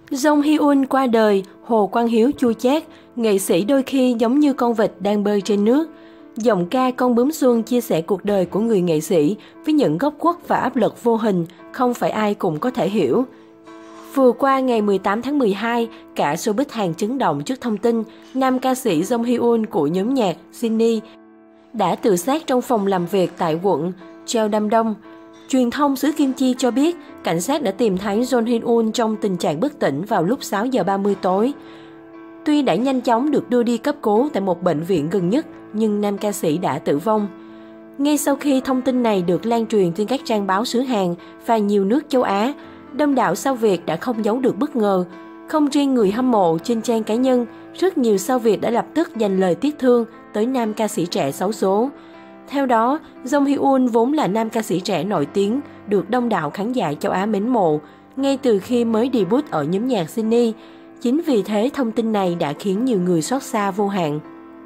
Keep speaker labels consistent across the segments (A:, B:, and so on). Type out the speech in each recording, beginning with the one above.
A: Jong Hyun qua đời, Hồ Quang Hiếu chua chát, nghệ sĩ đôi khi giống như con vịt đang bơi trên nước. Giọng ca Con bướm xuân chia sẻ cuộc đời của người nghệ sĩ với những góc khuất và áp lực vô hình, không phải ai cũng có thể hiểu. Vừa qua ngày 18 tháng 12, cả showbiz Hàn chấn động trước thông tin nam ca sĩ Jong Hyun của nhóm nhạc Jinny đã tự sát trong phòng làm việc tại quận Cheongdam-dong. Truyền thông xứ Kim Chi cho biết, cảnh sát đã tìm thấy Jong Hyun trong tình trạng bất tỉnh vào lúc 6 giờ 30 tối. Tuy đã nhanh chóng được đưa đi cấp cứu tại một bệnh viện gần nhất, nhưng nam ca sĩ đã tử vong. Ngay sau khi thông tin này được lan truyền trên các trang báo xứ Hàn và nhiều nước châu Á, đông đảo sao Việt đã không giấu được bất ngờ. Không riêng người hâm mộ trên trang cá nhân, rất nhiều sao Việt đã lập tức dành lời tiếc thương tới nam ca sĩ trẻ xấu số. Theo đó, Jong Hyun vốn là nam ca sĩ trẻ nổi tiếng, được đông đảo khán giả châu Á mến mộ, ngay từ khi mới debut ở nhóm nhạc Jinny. Chính vì thế thông tin này đã khiến nhiều người xót xa vô hạn.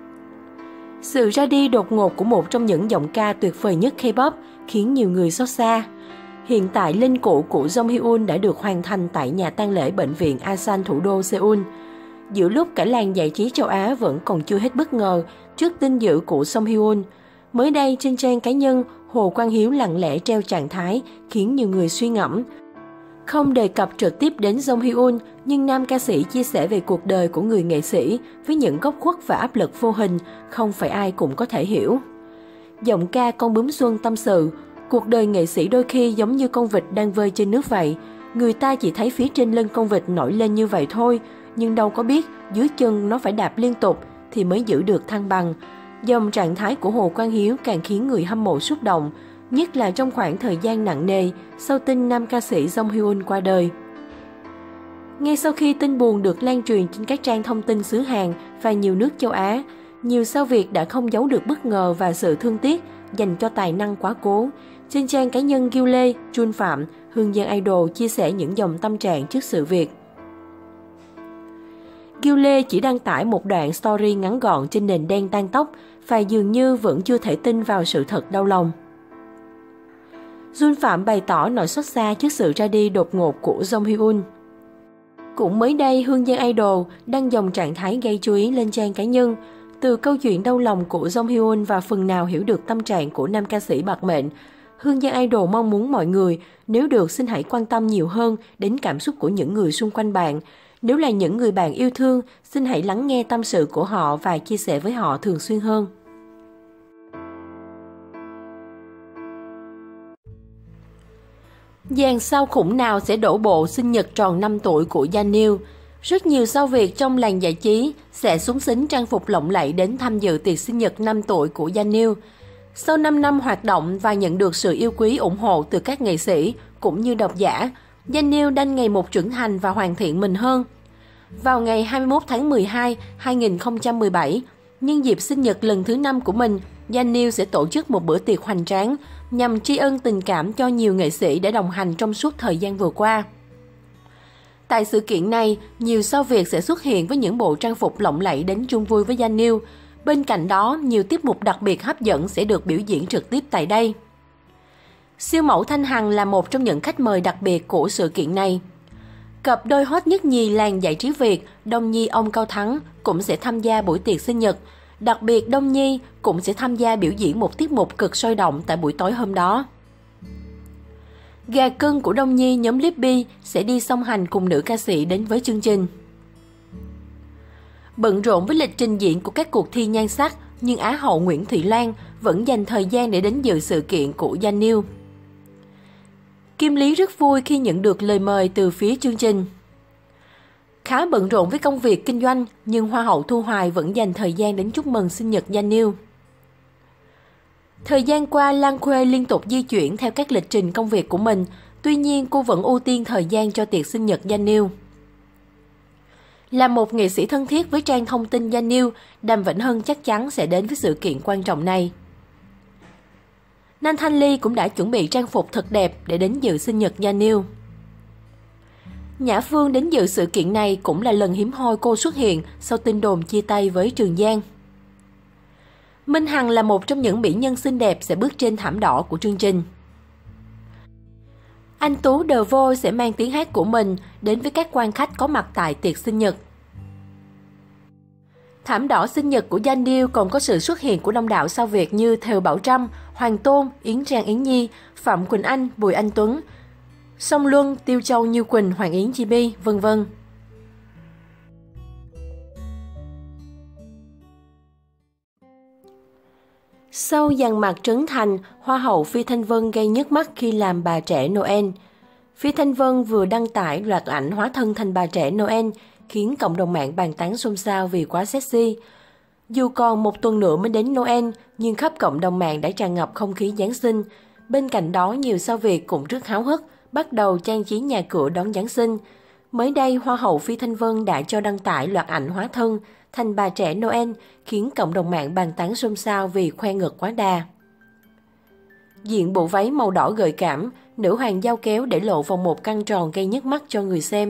A: Sự ra đi đột ngột của một trong những giọng ca tuyệt vời nhất K-pop khiến nhiều người xót xa. Hiện tại linh cữu của Jong Hyun đã được hoàn thành tại nhà tang lễ bệnh viện Asan thủ đô Seoul. Giữa lúc cả làng giải trí châu Á vẫn còn chưa hết bất ngờ trước tin dữ của Jong Hyun, mới đây trên trang cá nhân, Hồ Quang Hiếu lặng lẽ treo trạng thái khiến nhiều người suy ngẫm. Không đề cập trực tiếp đến Jong Hyun, nhưng nam ca sĩ chia sẻ về cuộc đời của người nghệ sĩ với những góc khuất và áp lực vô hình, không phải ai cũng có thể hiểu. Giọng ca Con bướm xuân tâm sự, cuộc đời nghệ sĩ đôi khi giống như con vịt đang bơi trên nước vậy. Người ta chỉ thấy phía trên lưng con vịt nổi lên như vậy thôi, nhưng đâu có biết dưới chân nó phải đạp liên tục thì mới giữ được thăng bằng. Dòng trạng thái của Hồ Quang Hiếu càng khiến người hâm mộ xúc động, nhất là trong khoảng thời gian nặng nề sau tin nam ca sĩ Jong Hyun qua đời. Ngay sau khi tin buồn được lan truyền trên các trang thông tin xứ Hàn và nhiều nước châu Á, nhiều sao Việt đã không giấu được bất ngờ và sự thương tiếc dành cho tài năng quá cố. Trên trang cá nhân Gil Lê, Jun Phạm, Hương Giang Idol chia sẻ những dòng tâm trạng trước sự việc. Gil Lê chỉ đăng tải một đoạn story ngắn gọn trên nền đen tang tóc và dường như vẫn chưa thể tin vào sự thật đau lòng. Jun Phạm bày tỏ nỗi xót xa trước sự ra đi đột ngột của Jong Hyun. Cũng mới đây, Hương Giang Idol đăng dòng trạng thái gây chú ý lên trang cá nhân. Từ câu chuyện đau lòng của Jong Hyun và phần nào hiểu được tâm trạng của nam ca sĩ bạc mệnh, Hương Giang Idol mong muốn mọi người, nếu được xin hãy quan tâm nhiều hơn đến cảm xúc của những người xung quanh bạn. Nếu là những người bạn yêu thương, xin hãy lắng nghe tâm sự của họ và chia sẻ với họ thường xuyên hơn. Dàn sao khủng nào sẽ đổ bộ sinh nhật tròn 5 tuổi của Daniel? Rất nhiều sao Việt trong làng giải trí sẽ xúng xính trang phục lộng lẫy đến tham dự tiệc sinh nhật 5 tuổi của Daniel. Sau 5 năm hoạt động và nhận được sự yêu quý ủng hộ từ các nghệ sĩ cũng như độc giả, Daniel đang ngày một trưởng thành và hoàn thiện mình hơn. Vào ngày 21 tháng 12, 2017, nhân dịp sinh nhật lần thứ 5 của mình, Daniel sẽ tổ chức một bữa tiệc hoành tráng nhằm tri ân tình cảm cho nhiều nghệ sĩ đã đồng hành trong suốt thời gian vừa qua. Tại sự kiện này, nhiều sao Việt sẽ xuất hiện với những bộ trang phục lộng lẫy đến chung vui với Daniel. Bên cạnh đó, nhiều tiết mục đặc biệt hấp dẫn sẽ được biểu diễn trực tiếp tại đây. Siêu mẫu Thanh Hằng là một trong những khách mời đặc biệt của sự kiện này. Cặp đôi hot nhất nhì làng giải trí Việt, Đông Nhi ông Cao Thắng cũng sẽ tham gia buổi tiệc sinh nhật. Đặc biệt, Đông Nhi cũng sẽ tham gia biểu diễn một tiết mục cực sôi động tại buổi tối hôm đó. Gà cưng của Đông Nhi nhóm Lippy sẽ đi song hành cùng nữ ca sĩ đến với chương trình. Bận rộn với lịch trình diễn của các cuộc thi nhan sắc, nhưng Á hậu Nguyễn Thị Loan vẫn dành thời gian để đến dự sự kiện của Daniel. Kim Lý rất vui khi nhận được lời mời từ phía chương trình. Khá bận rộn với công việc kinh doanh, nhưng Hoa hậu Thu Hoài vẫn dành thời gian đến chúc mừng sinh nhật Daniel. Thời gian qua, Lan Khuê liên tục di chuyển theo các lịch trình công việc của mình, tuy nhiên cô vẫn ưu tiên thời gian cho tiệc sinh nhật Daniel. Là một nghệ sĩ thân thiết với trang thông tin Daniel, Đàm Vĩnh Hưng chắc chắn sẽ đến với sự kiện quan trọng này. Nam Thanh Ly cũng đã chuẩn bị trang phục thật đẹp để đến dự sinh nhật Daniel. Nhã Phương đến dự sự kiện này cũng là lần hiếm hoi cô xuất hiện sau tin đồn chia tay với Trường Giang. Minh Hằng là một trong những mỹ nhân xinh đẹp sẽ bước trên thảm đỏ của chương trình. Anh Tú Đờ Vô sẽ mang tiếng hát của mình đến với các quan khách có mặt tại tiệc sinh nhật. Thảm đỏ sinh nhật của Danh Điêu còn có sự xuất hiện của đông đảo sao Việt như Thều Bảo Trâm, Hoàng Tôn, Yến Trang Yến Nhi, Phạm Quỳnh Anh, Bùi Anh Tuấn, Song Luân, Tiêu Châu Như Quỳnh, Hoàng Yến Chibi, vân vân. Sau dằn mặt Trấn Thành, Hoa hậu Phi Thanh Vân gây nhức mắt khi làm bà trẻ Noel. Phi Thanh Vân vừa đăng tải loạt ảnh hóa thân thành bà trẻ Noel, khiến cộng đồng mạng bàn tán xôn xao vì quá sexy. Dù còn một tuần nữa mới đến Noel, nhưng khắp cộng đồng mạng đã tràn ngập không khí Giáng sinh. Bên cạnh đó, nhiều sao Việt cũng rất háo hức, bắt đầu trang trí nhà cửa đón Giáng sinh. Mới đây, Hoa hậu Phi Thanh Vân đã cho đăng tải loạt ảnh hóa thân thành bà trẻ Noel, khiến cộng đồng mạng bàn tán xôn xao vì khoe ngực quá đà. Diện bộ váy màu đỏ gợi cảm, nữ hoàng dao kéo để lộ vòng một căng tròn gây nhức mắt cho người xem.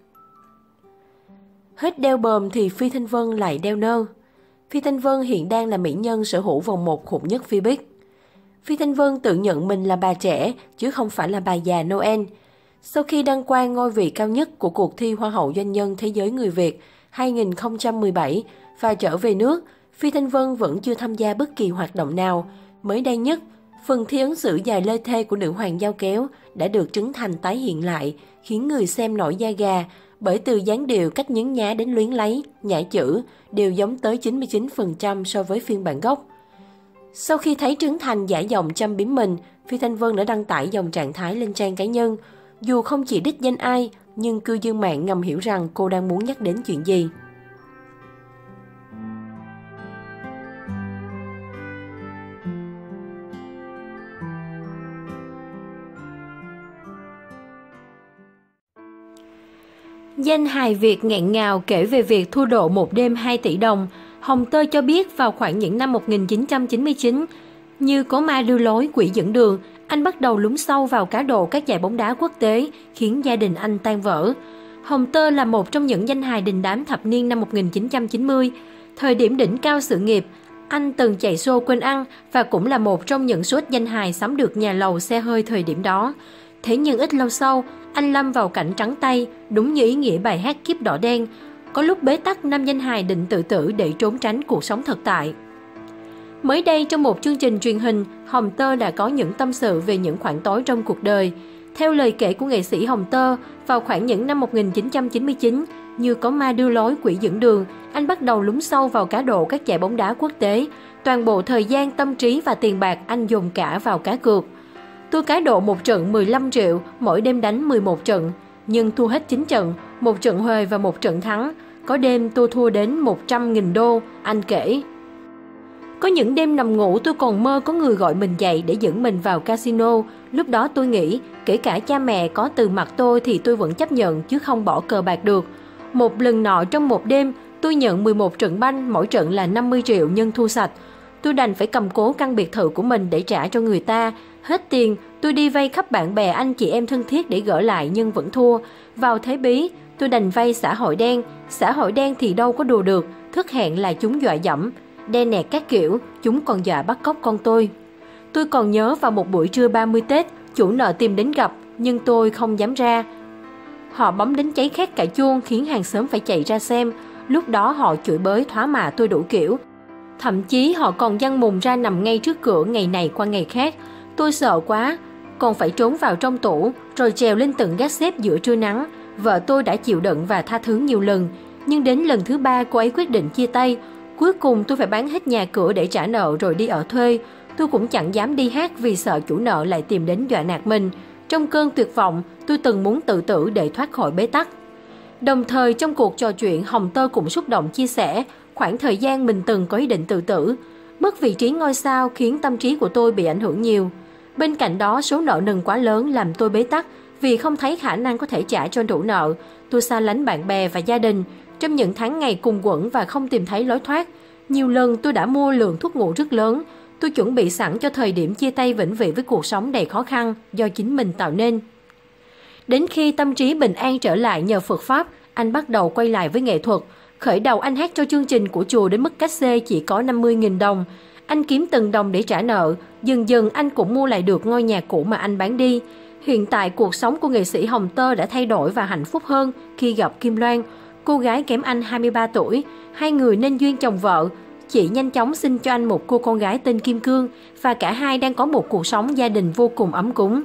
A: Hết đeo bờm thì Phi Thanh Vân lại đeo nơ. Phi Thanh Vân hiện đang là mỹ nhân sở hữu vòng một khủng nhất Vbiz. Phi Thanh Vân tự nhận mình là bà trẻ, chứ không phải là bà già Noel. Sau khi đăng quang ngôi vị cao nhất của cuộc thi Hoa hậu Doanh nhân Thế giới Người Việt 2017 và trở về nước, Phi Thanh Vân vẫn chưa tham gia bất kỳ hoạt động nào. Mới đây nhất, phần thi ứng xử dài lê thê của nữ hoàng dao kéo đã được Trấn Thành tái hiện lại, khiến người xem nổi da gà, bởi từ dáng điệu, cách nhấn nhá đến luyến lấy, nhả chữ đều giống tới 99% so với phiên bản gốc. Sau khi thấy Trấn Thành giả giọng châm biếm mình, Phi Thanh Vân đã đăng tải dòng trạng thái lên trang cá nhân. Dù không chỉ đích danh ai, nhưng cư dân mạng ngầm hiểu rằng cô đang muốn nhắc đến chuyện gì. Danh hài Việt nghẹn ngào kể về việc thua độ một đêm 2 tỷ đồng. Hồng Tơ cho biết vào khoảng những năm 1999, như có ma đưa lối, quỷ dẫn đường, anh bắt đầu lún sâu vào cá độ các giải bóng đá quốc tế, khiến gia đình anh tan vỡ. Hồng Tơ là một trong những danh hài đình đám thập niên năm 1990. Thời điểm đỉnh cao sự nghiệp, anh từng chạy show quên ăn và cũng là một trong những số ít danh hài sắm được nhà lầu xe hơi thời điểm đó. Thế nhưng ít lâu sau, anh lâm vào cảnh trắng tay, đúng như ý nghĩa bài hát Kiếp Đỏ Đen. Có lúc bế tắc, nam danh hài định tự tử để trốn tránh cuộc sống thực tại. Mới đây, trong một chương trình truyền hình, Hồng Tơ đã có những tâm sự về những khoảng tối trong cuộc đời. Theo lời kể của nghệ sĩ Hồng Tơ, vào khoảng những năm 1999, như có ma đưa lối, quỷ dẫn đường, anh bắt đầu lún sâu vào cá độ các giải bóng đá quốc tế. Toàn bộ thời gian, tâm trí và tiền bạc anh dồn cả vào cá cược. Tôi cá độ một trận 15 triệu, mỗi đêm đánh 11 trận, nhưng thua hết 9 trận, một trận huề và một trận thắng. Có đêm tôi thua đến 100.000 đô, anh kể. Có những đêm nằm ngủ tôi còn mơ có người gọi mình dậy để dẫn mình vào casino. Lúc đó tôi nghĩ, kể cả cha mẹ có từ mặt tôi thì tôi vẫn chấp nhận chứ không bỏ cờ bạc được. Một lần nọ trong một đêm, tôi nhận 11 trận banh, mỗi trận là 50 triệu nhưng thua sạch. Tôi đành phải cầm cố căn biệt thự của mình để trả cho người ta. Hết tiền, tôi đi vay khắp bạn bè anh chị em thân thiết để gỡ lại nhưng vẫn thua. Vào thế bí, tôi đành vay xã hội đen. Xã hội đen thì đâu có đùa được, thức hẹn là chúng dọa dẫm. Đe nẹt các kiểu, chúng còn dọa bắt cóc con tôi. Tôi còn nhớ vào một buổi trưa 30 Tết, chủ nợ tìm đến gặp, nhưng tôi không dám ra. Họ bấm đến cháy khét cả chuông khiến hàng xóm phải chạy ra xem. Lúc đó họ chửi bới thoá mạ tôi đủ kiểu. Thậm chí họ còn giăng mùng ra nằm ngay trước cửa ngày này qua ngày khác. Tôi sợ quá, còn phải trốn vào trong tủ, rồi trèo lên tầng gác xếp giữa trưa nắng. Vợ tôi đã chịu đựng và tha thứ nhiều lần, nhưng đến lần thứ 3 cô ấy quyết định chia tay. Cuối cùng tôi phải bán hết nhà cửa để trả nợ rồi đi ở thuê. Tôi cũng chẳng dám đi hát vì sợ chủ nợ lại tìm đến dọa nạt mình. Trong cơn tuyệt vọng, tôi từng muốn tự tử để thoát khỏi bế tắc. Đồng thời trong cuộc trò chuyện, Hồng Tơ cũng xúc động chia sẻ khoảng thời gian mình từng có ý định tự tử. Mất vị trí ngôi sao khiến tâm trí của tôi bị ảnh hưởng nhiều. Bên cạnh đó, số nợ nần quá lớn làm tôi bế tắc vì không thấy khả năng có thể trả cho đủ nợ. Tôi xa lánh bạn bè và gia đình. Trong những tháng ngày cùng quẫn và không tìm thấy lối thoát, nhiều lần tôi đã mua lượng thuốc ngủ rất lớn. Tôi chuẩn bị sẵn cho thời điểm chia tay vĩnh viễn với cuộc sống đầy khó khăn do chính mình tạo nên. Đến khi tâm trí bình an trở lại nhờ Phật Pháp, anh bắt đầu quay lại với nghệ thuật. Khởi đầu anh hát cho chương trình của chùa đến mức cát xê chỉ có 50.000 đồng. Anh kiếm từng đồng để trả nợ. Dần dần anh cũng mua lại được ngôi nhà cũ mà anh bán đi. Hiện tại cuộc sống của nghệ sĩ Hồng Tơ đã thay đổi và hạnh phúc hơn khi gặp Kim Loan, cô gái kém anh 23 tuổi. Hai người nên duyên chồng vợ. Chị nhanh chóng sinh cho anh một cô con gái tên Kim Cương và cả hai đang có một cuộc sống gia đình vô cùng ấm cúng.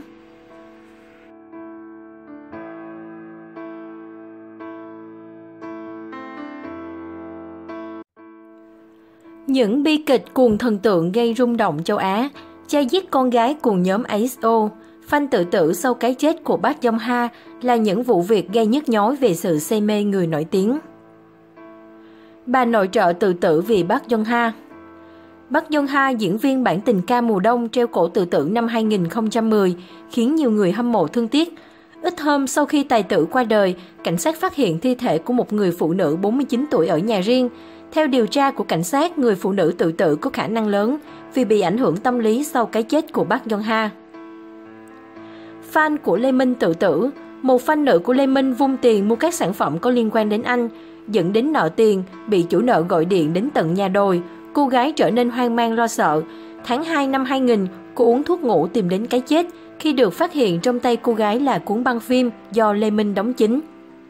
A: Những bi kịch cuồng thần tượng gây rung động châu Á. Cha giết con gái cùng nhóm EXO. Fan tự tử sau cái chết của Park Jong Ha là những vụ việc gây nhức nhối về sự say mê người nổi tiếng. Bà nội trợ tự tử vì Park Jong Ha. Park Jong Ha, diễn viên bản tình ca Mùa Đông, treo cổ tự tử năm 2010, khiến nhiều người hâm mộ thương tiếc. Ít hôm sau khi tài tử qua đời, cảnh sát phát hiện thi thể của một người phụ nữ 49 tuổi ở nhà riêng. Theo điều tra của cảnh sát, người phụ nữ tự tử có khả năng lớn vì bị ảnh hưởng tâm lý sau cái chết của Park Jong Ha. Fan của Lê Minh tự tử. Một fan nữ của Lê Minh vung tiền mua các sản phẩm có liên quan đến anh, dẫn đến nợ tiền, bị chủ nợ gọi điện đến tận nhà đòi. Cô gái trở nên hoang mang lo sợ. Tháng 2 năm 2000, cô uống thuốc ngủ tìm đến cái chết khi được phát hiện trong tay cô gái là cuốn băng phim do Lê Minh đóng chính.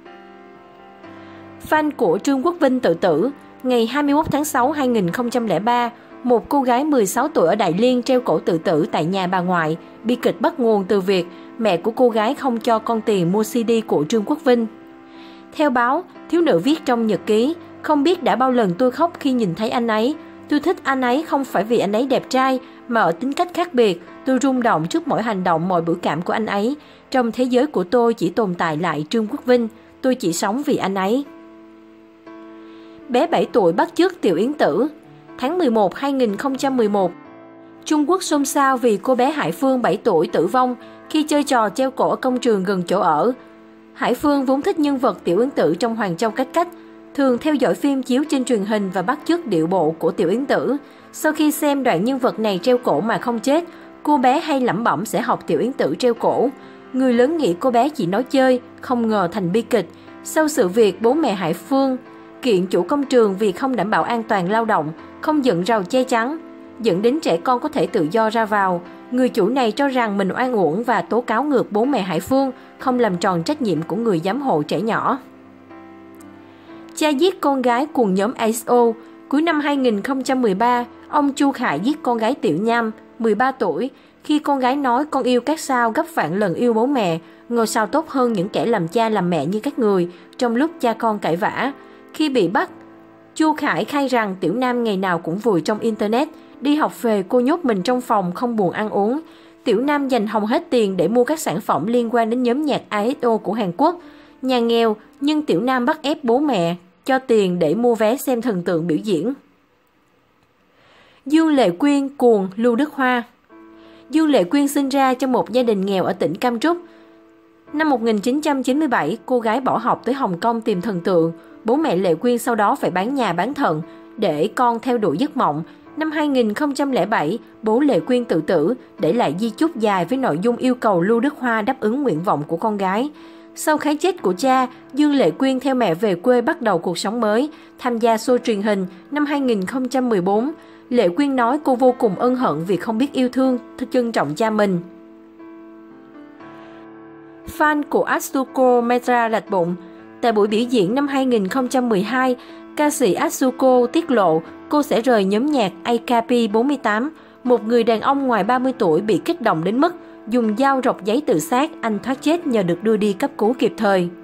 A: Fan của Trương Quốc Vinh tự tử. Ngày 21 tháng 6 2003, một cô gái 16 tuổi ở Đại Liên treo cổ tự tử tại nhà bà ngoại. Bi kịch bắt nguồn từ việc mẹ của cô gái không cho con tiền mua CD của Trương Quốc Vinh. Theo báo, thiếu nữ viết trong nhật ký, không biết đã bao lần tôi khóc khi nhìn thấy anh ấy. Tôi thích anh ấy không phải vì anh ấy đẹp trai, mà ở tính cách khác biệt. Tôi rung động trước mỗi hành động, mọi biểu cảm của anh ấy. Trong thế giới của tôi chỉ tồn tại lại Trương Quốc Vinh. Tôi chỉ sống vì anh ấy. Bé 7 tuổi bắt chước Tiểu Yến Tử. Tháng 11 2011, Trung Quốc xôn xao vì cô bé Hải Phương 7 tuổi tử vong khi chơi trò treo cổ ở công trường gần chỗ ở. Hải Phương vốn thích nhân vật Tiểu Yến Tử trong Hoàng Châu Cách Cách, thường theo dõi phim chiếu trên truyền hình và bắt chước điệu bộ của Tiểu Yến Tử. Sau khi xem đoạn nhân vật này treo cổ mà không chết, cô bé hay lẩm bẩm sẽ học Tiểu Yến Tử treo cổ. Người lớn nghĩ cô bé chỉ nói chơi, không ngờ thành bi kịch. Sau sự việc, bố mẹ Hải Phương kiện chủ công trường vì không đảm bảo an toàn lao động, không dựng rào che chắn, dẫn đến trẻ con có thể tự do ra vào. Người chủ này cho rằng mình oan uổng và tố cáo ngược bố mẹ Hải Phương không làm tròn trách nhiệm của người giám hộ trẻ nhỏ. Cha giết con gái cùng nhóm EXO. Cuối năm 2013, ông Chu Khải giết con gái Tiểu Nham, 13 tuổi, khi con gái nói con yêu các sao gấp vạn lần yêu bố mẹ, ngôi sao tốt hơn những kẻ làm cha làm mẹ như các người, trong lúc cha con cãi vã. Khi bị bắt, Chu Khải khai rằng Tiểu Nam ngày nào cũng vùi trong Internet, đi học về cô nhốt mình trong phòng không buồn ăn uống. Tiểu Nam dành hầu hết tiền để mua các sản phẩm liên quan đến nhóm nhạc EXO của Hàn Quốc. Nhà nghèo, nhưng Tiểu Nam bắt ép bố mẹ cho tiền để mua vé xem thần tượng biểu diễn. Dương Lệ Quyên cuồng Lưu Đức Hoa. Dương Lệ Quyên sinh ra trong một gia đình nghèo ở tỉnh Cam Trúc. Năm 1997, cô gái bỏ học tới Hồng Kông tìm thần tượng. Bố mẹ Lệ Quyên sau đó phải bán nhà bán thận để con theo đuổi giấc mộng. Năm 2007, bố Lệ Quyên tự tử, để lại di chúc dài với nội dung yêu cầu Lưu Đức Hoa đáp ứng nguyện vọng của con gái. Sau cái chết của cha, Dương Lệ Quyên theo mẹ về quê bắt đầu cuộc sống mới, tham gia show truyền hình. Năm 2014, Lệ Quyên nói cô vô cùng ân hận vì không biết yêu thương, trân trọng cha mình. Fan của Atsuko Metra lạch bụng. Tại buổi biểu diễn năm 2012, ca sĩ Atsuko tiết lộ cô sẽ rời nhóm nhạc AKB48. Một người đàn ông ngoài 30 tuổi bị kích động đến mức dùng dao rọc giấy tự sát, anh thoát chết nhờ được đưa đi cấp cứu kịp thời.